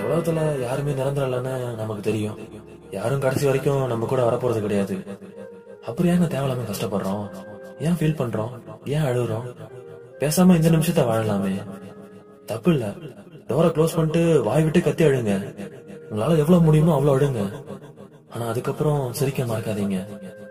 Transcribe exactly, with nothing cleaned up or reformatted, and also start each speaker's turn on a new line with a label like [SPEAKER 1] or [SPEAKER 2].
[SPEAKER 1] உலகத்துல யாருமே நிரந்தரம் இல்லைன்னு நமக்கு தெரியும். யாரும் கடைசி வரைக்கும் நம்ம கூட வரப்போறது கிடையாது. அப்புறம் ஏங்க தேவையில்லாம கஷ்டப்படுறோம்? ஏன் ஃபீல் பண்றோம்? ஏன் அழுகுறோம்? பேசாம இந்த நிமிஷத்தை வாழலாமே. தப்பு இல்ல, டோரை க்ளோஸ் பண்ணிட்டு வாய் விட்டு கத்தி அழுங்க. உங்களால எவ்வளவு முடியுமோ அவ்வளவு அழுங்க. ஆனா அதுக்கப்புறம் சிரிக்க மறக்காதீங்க.